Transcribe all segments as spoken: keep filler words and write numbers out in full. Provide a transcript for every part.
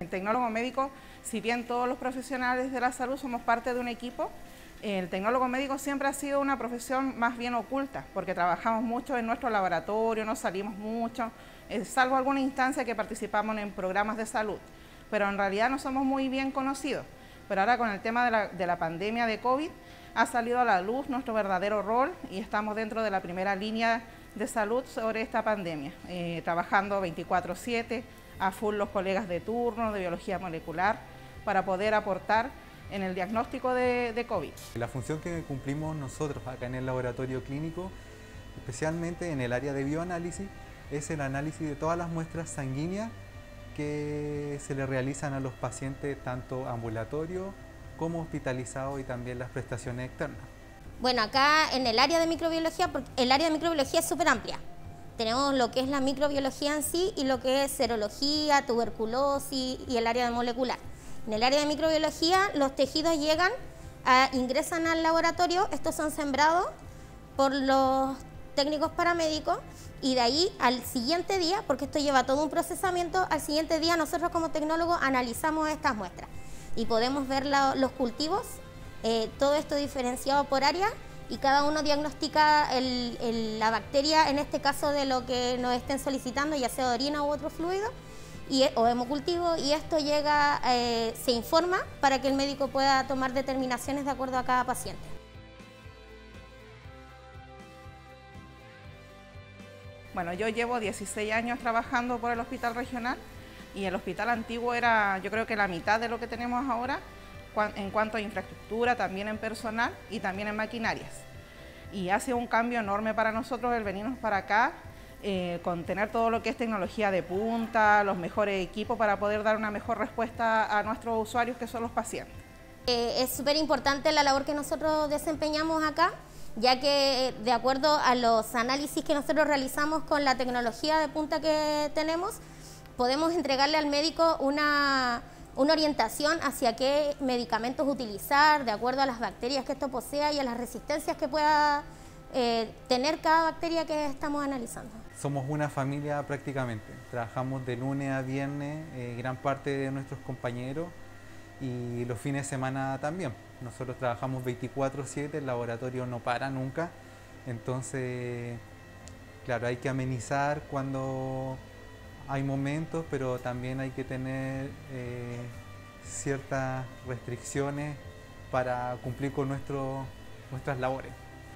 El tecnólogo médico, si bien todos los profesionales de la salud somos parte de un equipo, el tecnólogo médico siempre ha sido una profesión más bien oculta, porque trabajamos mucho en nuestro laboratorio, no salimos mucho, eh, salvo alguna instancia que participamos en programas de salud, pero en realidad no somos muy bien conocidos. Pero ahora con el tema de la, de la pandemia de COVID, ha salido a la luz nuestro verdadero rol y estamos dentro de la primera línea de salud sobre esta pandemia, eh, trabajando veinticuatro siete, a full los colegas de turno, de biología molecular, para poder aportar en el diagnóstico de, de COVID. La función que cumplimos nosotros acá en el laboratorio clínico, especialmente en el área de bioanálisis, es el análisis de todas las muestras sanguíneas que se le realizan a los pacientes tanto ambulatorios como hospitalizados y también las prestaciones externas. Bueno, acá en el área de microbiología, porque el área de microbiología es súper amplia. Tenemos lo que es la microbiología en sí y lo que es serología, tuberculosis y el área de molecular. En el área de microbiología los tejidos llegan, a, ingresan al laboratorio, estos son sembrados por los técnicos paramédicos y de ahí al siguiente día, porque esto lleva todo un procesamiento, al siguiente día nosotros como tecnólogos analizamos estas muestras y podemos ver la, los cultivos, eh, todo esto diferenciado por área y cada uno diagnostica el, el, la bacteria, en este caso de lo que nos estén solicitando, ya sea orina u otro fluido, y, o hemocultivo, y esto llega, eh, se informa para que el médico pueda tomar determinaciones de acuerdo a cada paciente. Bueno, yo llevo dieciséis años trabajando por el hospital regional y el hospital antiguo era, yo creo que la mitad de lo que tenemos ahora en cuanto a infraestructura, también en personal y también en maquinarias. Y ha sido un cambio enorme para nosotros el venirnos para acá, Eh, con tener todo lo que es tecnología de punta, los mejores equipos para poder dar una mejor respuesta a nuestros usuarios que son los pacientes. Eh, es súper importante la labor que nosotros desempeñamos acá, ya que de acuerdo a los análisis que nosotros realizamos con la tecnología de punta que tenemos, podemos entregarle al médico una, una orientación hacia qué medicamentos utilizar, de acuerdo a las bacterias que esto posea y a las resistencias que pueda eh, tener cada bacteria que estamos analizando. Somos una familia prácticamente, trabajamos de lunes a viernes, eh, gran parte de nuestros compañeros y los fines de semana también. Nosotros trabajamos veinticuatro siete, el laboratorio no para nunca, entonces, claro, hay que amenizar cuando hay momentos, pero también hay que tener eh, ciertas restricciones para cumplir con nuestro, nuestras labores.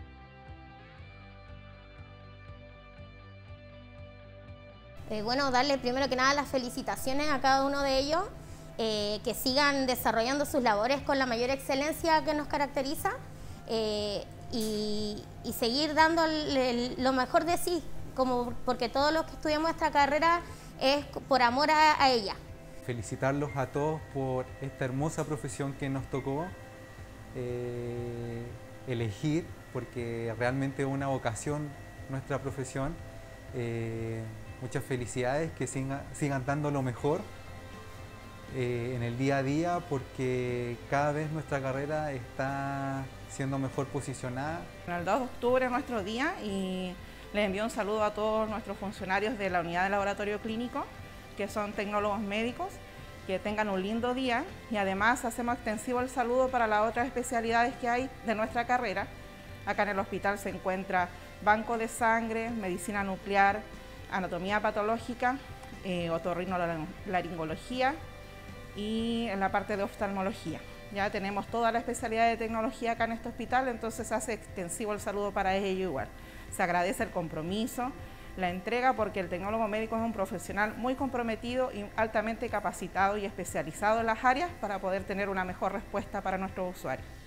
Eh, bueno, darle primero que nada las felicitaciones a cada uno de ellos, eh, que sigan desarrollando sus labores con la mayor excelencia que nos caracteriza eh, y, y seguir dando el, el, lo mejor de sí, como, porque todos los que estudiamos esta carrera es por amor a, a ella. Felicitarlos a todos por esta hermosa profesión que nos tocó eh, elegir, porque realmente es una vocación nuestra profesión. Eh, Muchas felicidades, que sigan, sigan dando lo mejor eh, en el día a día, porque cada vez nuestra carrera está siendo mejor posicionada. El dos de octubre es nuestro día y les envío un saludo a todos nuestros funcionarios de la unidad de laboratorio clínico, que son tecnólogos médicos, que tengan un lindo día y además hacemos extensivo el saludo para las otras especialidades que hay de nuestra carrera. Acá en el hospital se encuentra banco de sangre, medicina nuclear, anatomía patológica, eh, otorrinolaringología y en la parte de oftalmología. Ya tenemos toda la especialidad de tecnología acá en este hospital, entonces se hace extensivo el saludo para ellos igual. Se agradece el compromiso, la entrega, porque el tecnólogo médico es un profesional muy comprometido y altamente capacitado y especializado en las áreas para poder tener una mejor respuesta para nuestros usuarios.